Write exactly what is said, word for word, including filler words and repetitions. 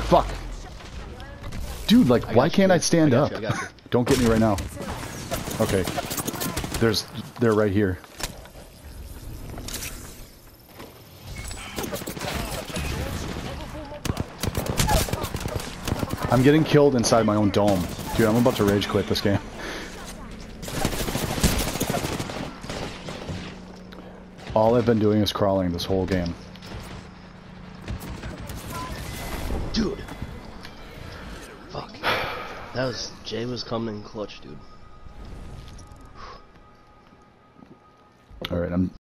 Fuck. Dude, like, why can't I stand I up? you, I got you. Don't get me right now. Okay. There's... They're right here. I'm getting killed inside my own dome. Dude, I'm about to rage quit this game. All I've been doing is crawling this whole game. Dude. Fuck. That was... Jay was coming clutch, dude. Alright, I'm...